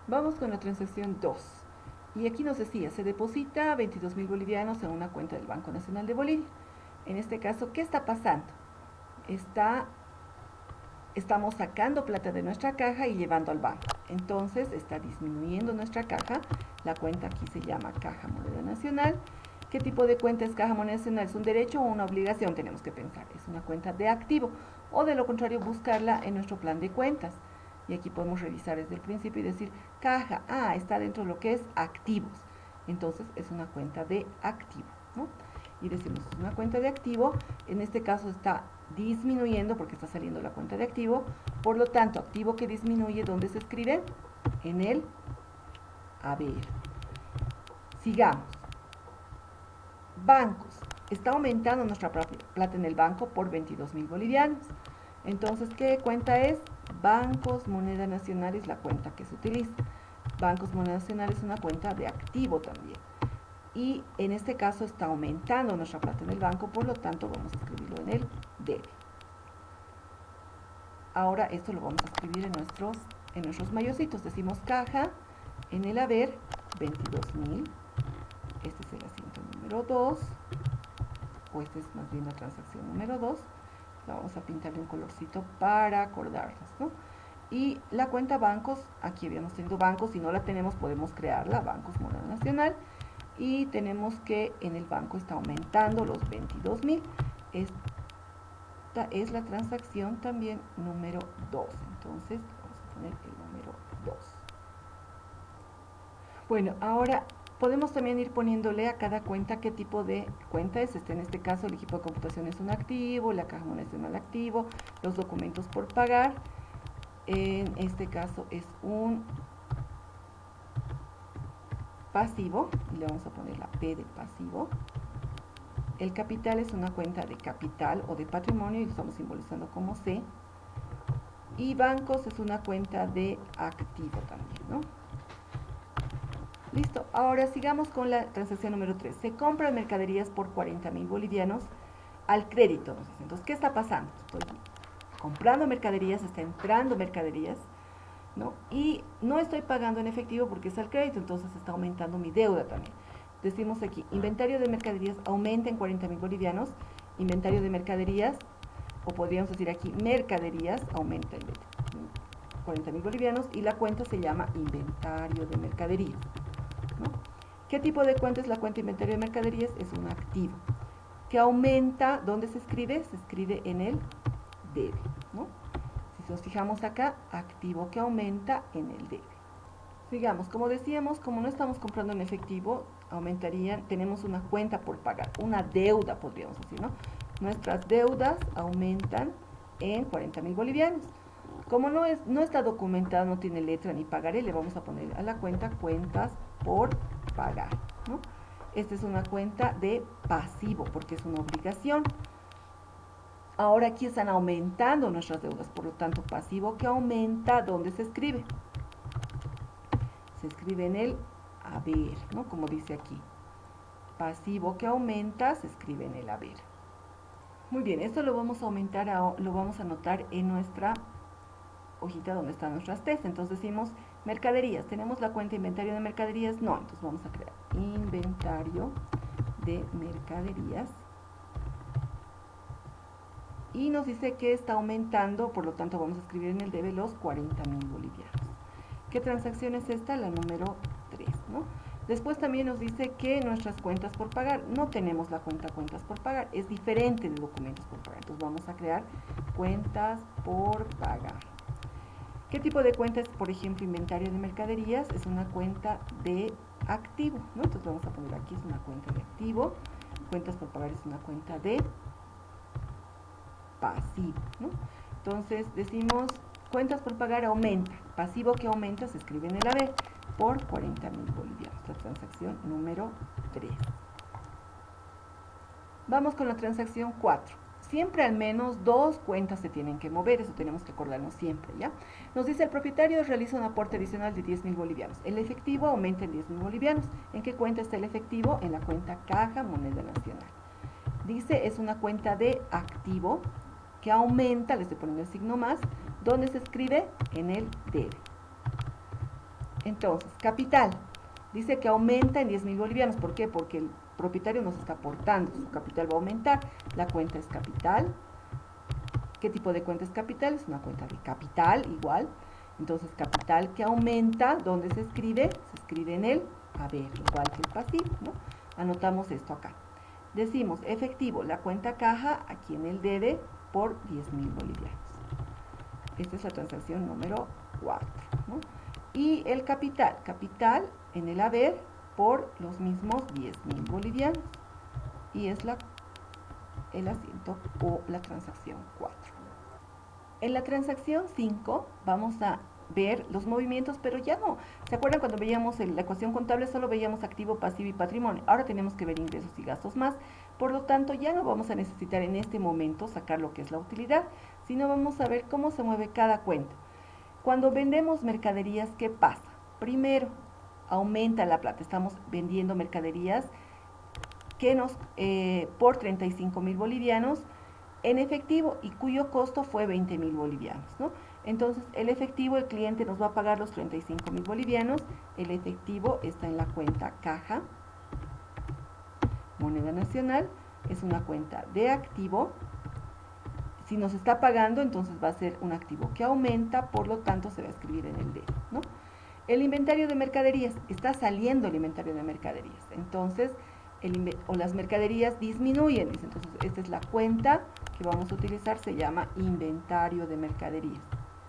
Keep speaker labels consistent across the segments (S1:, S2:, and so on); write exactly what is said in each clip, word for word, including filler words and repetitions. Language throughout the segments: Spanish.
S1: Vamos con la transacción dos. Y aquí nos decía, se deposita veintidós mil bolivianos en una cuenta del Banco Nacional de Bolivia. En este caso, ¿qué está pasando? Está, estamos sacando plata de nuestra caja y llevando al banco. Entonces, está disminuyendo nuestra caja. La cuenta aquí se llama Caja Moneda Nacional. ¿Qué tipo de cuenta es Caja Moneda Nacional? ¿Es un derecho o una obligación? Tenemos que pensar. Es una cuenta de activo. O de lo contrario, buscarla en nuestro plan de cuentas. Y aquí podemos revisar desde el principio y decir, caja, ah, está dentro de lo que es activos. Entonces es una cuenta de activo, ¿no? Y decimos, es una cuenta de activo, en este caso está disminuyendo porque está saliendo la cuenta de activo, por lo tanto, activo que disminuye, ¿dónde se escribe? En el haber. Sigamos. Bancos. Está aumentando nuestra plata en el banco por veintidós mil bolivianos. Entonces, ¿qué cuenta es? Bancos Moneda Nacional es la cuenta que se utiliza. Bancos Moneda Nacional es una cuenta de activo también. Y en este caso está aumentando nuestra plata en el banco, por lo tanto vamos a escribirlo en el debe. Ahora esto lo vamos a escribir en nuestros, en nuestros mayorcitos. Decimos caja, en el haber, veintidós mil. Este es el asiento número dos. O este es más bien la transacción número dos. La vamos a pintarle un colorcito para acordarnos, ¿no? Y la cuenta bancos, aquí habíamos tenido bancos, si no la tenemos podemos crearla, Bancos Moneda Nacional, y tenemos que en el banco está aumentando los veintidós mil. Esta es la transacción también número dos, entonces vamos a poner el número dos. Bueno, ahora podemos también ir poniéndole a cada cuenta qué tipo de cuenta es. Este, en este caso el equipo de computación es un activo, la caja moneda es un activo, los documentos por pagar, en este caso es un pasivo, y le vamos a poner la P de pasivo. El capital es una cuenta de capital o de patrimonio y lo estamos simbolizando como C. Y bancos es una cuenta de activo también, ¿no? Listo, ahora sigamos con la transacción número tres. Se compran mercaderías por cuarenta mil bolivianos al crédito. Entonces, ¿qué está pasando? Estoy comprando mercaderías, está entrando mercaderías, ¿no? Y no estoy pagando en efectivo porque es al crédito, entonces está aumentando mi deuda también. Decimos aquí, inventario de mercaderías aumenta en cuarenta mil bolivianos, inventario de mercaderías, o podríamos decir aquí, mercaderías aumenta en cuarenta mil bolivianos y la cuenta se llama inventario de mercaderías, ¿no? ¿Qué tipo de cuenta es la cuenta inventario de mercaderías? Es un activo que aumenta. ¿Dónde se escribe? Se escribe en el debe, ¿no? Si nos fijamos acá, activo que aumenta en el debe. Sigamos, como decíamos, como no estamos comprando en efectivo, aumentarían, tenemos una cuenta por pagar, una deuda podríamos decir, ¿no? Nuestras deudas aumentan en cuarenta mil bolivianos. Como no, es, no está documentada, no tiene letra ni pagaré, le vamos a poner a la cuenta cuentas por pagar, ¿no? Esta es una cuenta de pasivo porque es una obligación. Ahora aquí están aumentando nuestras deudas, por lo tanto pasivo que aumenta, ¿dónde se escribe? Se escribe en el haber, ¿no? Como dice aquí. Pasivo que aumenta se escribe en el haber. Muy bien, esto lo vamos a aumentar, a, lo vamos a anotar en nuestra hojita donde están nuestras T's. Entonces decimos mercaderías. ¿Tenemos la cuenta inventario de mercaderías? No, entonces vamos a crear inventario de mercaderías. Y nos dice que está aumentando, por lo tanto vamos a escribir en el debe los cuarenta mil bolivianos. ¿Qué transacción es esta? La número tres, ¿no? Después también nos dice que nuestras cuentas por pagar, no tenemos la cuenta cuentas por pagar, es diferente de documentos por pagar. Entonces vamos a crear cuentas por pagar. ¿Qué tipo de cuenta es? Por ejemplo, inventario de mercaderías, es una cuenta de activo, ¿no? Entonces vamos a poner aquí, es una cuenta de activo. Cuentas por pagar es una cuenta de pasivo, ¿no? Entonces decimos, cuentas por pagar aumenta, pasivo que aumenta se escribe en el haber por cuarenta mil bolivianos, la transacción número tres. Vamos con la transacción cuatro. Siempre al menos dos cuentas se tienen que mover, eso tenemos que acordarnos siempre, ¿ya? Nos dice, el propietario realiza un aporte adicional de diez mil bolivianos. El efectivo aumenta en diez mil bolivianos. ¿En qué cuenta está el efectivo? En la cuenta Caja Moneda Nacional. Dice, es una cuenta de activo que aumenta, le estoy poniendo el signo más, ¿dónde se escribe? En el debe. Entonces, capital. Dice que aumenta en diez mil bolivianos. ¿Por qué? Porque el propietario nos está aportando. Su capital va a aumentar. La cuenta es capital. ¿Qué tipo de cuenta es capital? Es una cuenta de capital, igual. Entonces, capital que aumenta, ¿dónde se escribe? Se escribe en el haber, igual que el pasivo, ¿no? Anotamos esto acá. Decimos, efectivo, la cuenta caja, aquí en el debe, por diez mil bolivianos. Esta es la transacción número cuatro, ¿no? Y el capital, capital en el haber por los mismos diez mil bolivianos. Y es la, el asiento o la transacción cuatro. En la transacción cinco vamos a ver los movimientos, pero ya no. ¿Se acuerdan cuando veíamos la ecuación contable? Solo veíamos activo, pasivo y patrimonio. Ahora tenemos que ver ingresos y gastos más. Por lo tanto, ya no vamos a necesitar en este momento sacar lo que es la utilidad, sino vamos a ver cómo se mueve cada cuenta. Cuando vendemos mercaderías, ¿qué pasa? Primero, aumenta la plata. Estamos vendiendo mercaderías que nos, eh, por treinta y cinco mil bolivianos en efectivo y cuyo costo fue veinte mil bolivianos, ¿no? Entonces, el efectivo, el cliente nos va a pagar los treinta y cinco mil bolivianos. El efectivo está en la cuenta caja, moneda nacional, es una cuenta de activo. Si nos está pagando, entonces va a ser un activo que aumenta, por lo tanto se va a escribir en el D, ¿no? El inventario de mercaderías, está saliendo el inventario de mercaderías, entonces, el, o las mercaderías disminuyen, dice, entonces esta es la cuenta que vamos a utilizar, se llama inventario de mercaderías.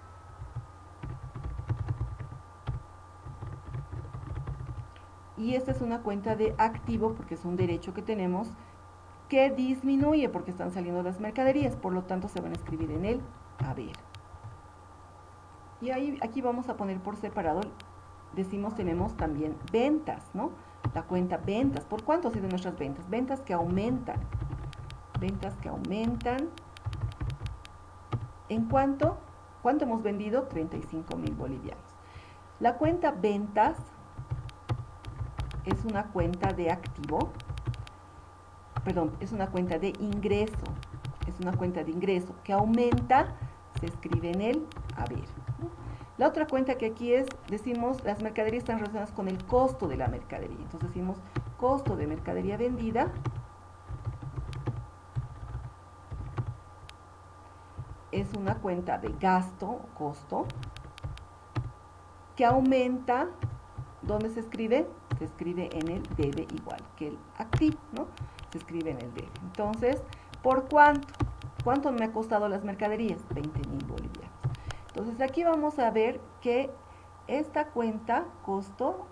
S1: Y esta es una cuenta de activo porque es un derecho que tenemos que disminuye porque están saliendo las mercaderías, por lo tanto se van a escribir en el haber. Y ahí, aquí vamos a poner por separado, decimos tenemos también ventas, ¿no? La cuenta ventas, ¿por cuánto han sido nuestras ventas? Ventas que aumentan, ventas que aumentan, ¿en cuánto? ¿Cuánto hemos vendido? treinta y cinco mil bolivianos. La cuenta ventas es una cuenta de activo, perdón, es una cuenta de ingreso, es una cuenta de ingreso que aumenta, se escribe en el haber, ¿no? La otra cuenta que aquí es, decimos, las mercaderías están relacionadas con el costo de la mercadería, entonces decimos costo de mercadería vendida, es una cuenta de gasto, costo, que aumenta, ¿dónde se escribe? Se escribe en el debe igual que el activo, ¿no? Se escribe en el debe. Entonces, ¿por cuánto? ¿Cuánto me ha costado las mercaderías? veinte mil bolivianos. Entonces, aquí vamos a ver que esta cuenta, costo,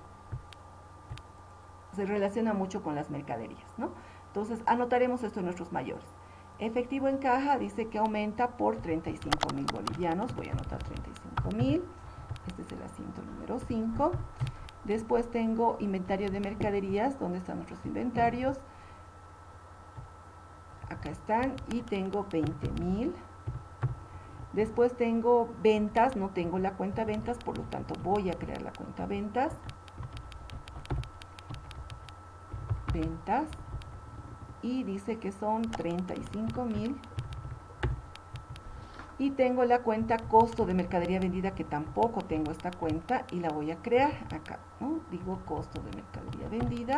S1: se relaciona mucho con las mercaderías, ¿no? Entonces, anotaremos esto en nuestros mayores. Efectivo en caja dice que aumenta por treinta y cinco mil bolivianos. Voy a anotar treinta y cinco mil. Este es el asiento número cinco. Después tengo inventario de mercaderías. ¿Dónde están nuestros inventarios? Acá están. Y tengo veinte mil. Después tengo ventas. No tengo la cuenta ventas, por lo tanto voy a crear la cuenta ventas. Ventas. Y dice que son treinta y cinco mil. Y tengo la cuenta costo de mercadería vendida, que tampoco tengo esta cuenta y la voy a crear acá, ¿no? Digo costo de mercadería vendida.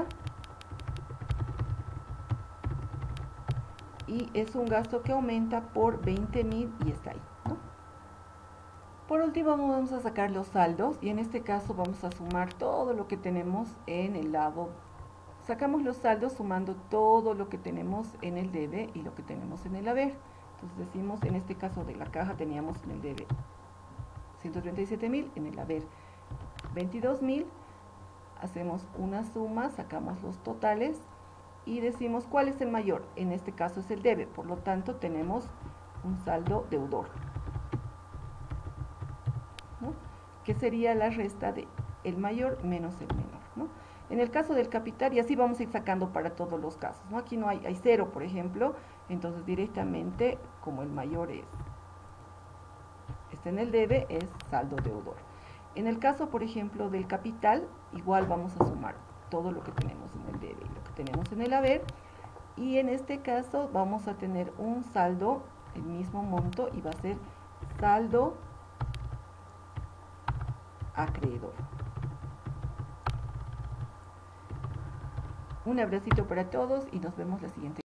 S1: Y es un gasto que aumenta por veinte mil y está ahí, ¿no? Por último vamos a sacar los saldos y en este caso vamos a sumar todo lo que tenemos en el lado. Sacamos los saldos sumando todo lo que tenemos en el debe y lo que tenemos en el haber. Entonces decimos, en este caso de la caja teníamos en el debe ciento treinta y siete mil, en el haber veintidós mil. Hacemos una suma, sacamos los totales y decimos cuál es el mayor. En este caso es el debe, por lo tanto tenemos un saldo deudor, ¿no? Que sería la resta de el mayor menos el menor, ¿no? En el caso del capital, y así vamos a ir sacando para todos los casos, ¿no? Aquí no hay, hay cero, por ejemplo, entonces directamente, como el mayor es, está en el debe, es saldo deudor. En el caso, por ejemplo, del capital, igual vamos a sumar todo lo que tenemos en el debe y lo que tenemos en el haber, y en este caso vamos a tener un saldo, el mismo monto, y va a ser saldo acreedor. Un abracito para todos y nos vemos la siguiente.